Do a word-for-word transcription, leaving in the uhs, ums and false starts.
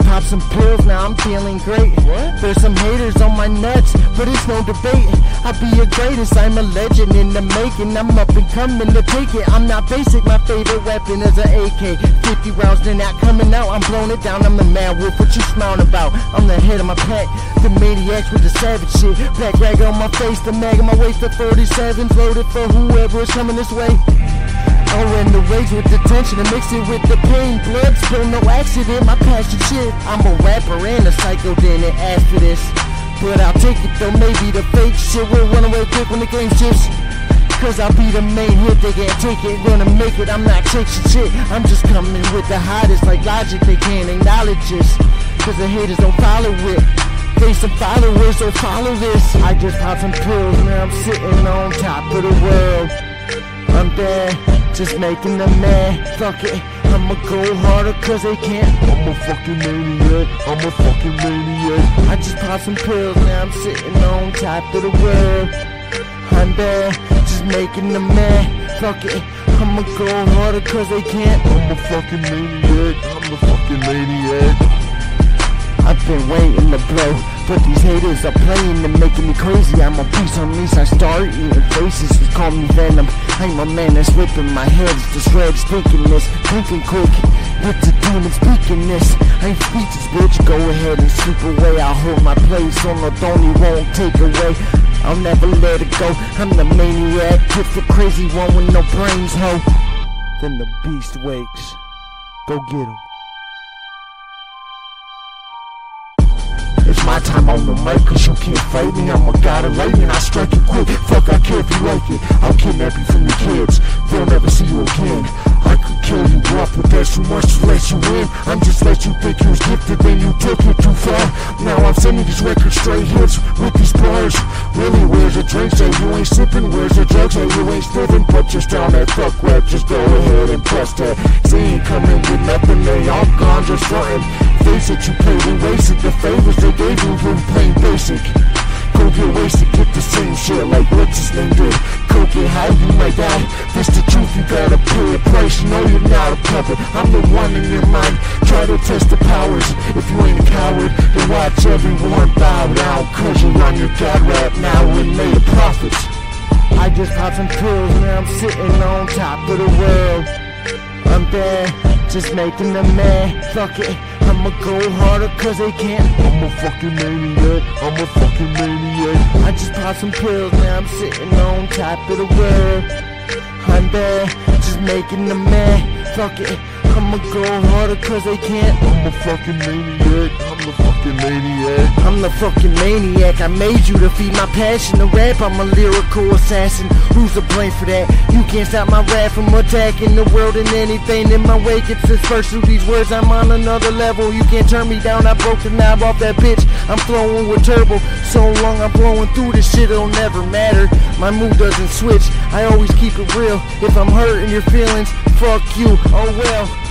popped some pills, now I'm feeling great. What? There's some haters on my nuts, but it's no debate. I be your greatest, I'm a legend in the making. I'm up and coming to take it. I'm not basic, my favorite weapon is an A K. fifty rounds, they're not coming out. I'm blowing it down, I'm the mad wolf, what you smiling about? I'm the head of my pack, the maniacs with the savage shit. Black rag on my face, the mag on my waist, the forty-sevens loaded for whoever is coming this way. Oh, and the rage with the tension and mix it with the pain. Blood spill, no accident, my passion shit. I'm a rapper and a psycho, didn't ask for this, but I'll take it though. Maybe the fake shit will run away quick when the game shifts, cause I'll be the main hit, they can't take it, gonna make it. I'm not chasing shit, I'm just coming with the hottest. Like Logic, they can't acknowledge this, cause the haters don't follow it. They some followers, so follow this. I just popped some pills, now I'm sitting on top of the world. I'm there, just making them mad. Fuck it, I'ma go harder cause they can't. I'm a fucking maniac, I'm a fucking maniac. I just popped some pills, now I'm sitting on top of the world. I'm there, just making them mad. Fuck it, I'ma go harder cause they can't. I'm a fucking maniac, I'm a fucking maniac. I've been waiting to blow, but these haters are playing and making me crazy. I'm a beast on these, I start eating faces. They call me Venom, I'm a man that's ripping my head. It's the shreds, thinking this, thinking quick. With the demons speaking this, I ain't speeches, bitch. Go ahead and sleep away. I'll hold my place on the throne, he won't take away. I'll never let it go, I'm the maniac. It's the crazy one with no brains, ho. Then the beast wakes, go get him. It's my time on the mic, cause you can't fight me. I'm a god of lightning, I strike you quick. Fuck, I care if you like it. I'll kidnap you from your kids, they'll never see you again. I could kill you up, but there's too much to let you in. I'm just let you think you was gifted, then you took it too far. Now I'm sending these records straight hits with these bars. Really, where's the drink? Say you ain't sipping, where's the drugs? Say you ain't spitting, but just down that fuck rap. Just go ahead and press that. They ain't coming with nothing, they all gone just frontin'. Face it, you played and wasted the favors they gave you, you plain basic. Go get wasted, get the same shit like what's his name did. Go get high, you might die. This the truth, you gotta pay a price. You know you're not a puppet, I'm the one in your mind. Try to test the powers. If you ain't a coward, then watch everyone bow down, cause you run your god rap now and made a profit. I just popped some pills, now I'm sitting on top of the world. I'm there, just making them mad. Fuck it, I'ma go harder cause they can't. I'm a fucking maniac, I'm a fucking maniac. I just popped some pills, now I'm sitting on top of the world. I'm there, just making them mad. Fuck it, I'ma go harder cause they can't. I'm a fucking maniac, I'm the fucking maniac. I'm the fucking maniac, I made you to feed my passion to rap. I'm a lyrical assassin, who's to blame for that? You can't stop my rap from attacking the world and anything in my way gets dispersed through these words. I'm on another level, you can't turn me down. I broke the knob off that bitch, I'm flowing with turbo. So long I'm blowing through this shit, it'll never matter. My mood doesn't switch, I always keep it real. If I'm hurting your feelings, fuck you, oh well.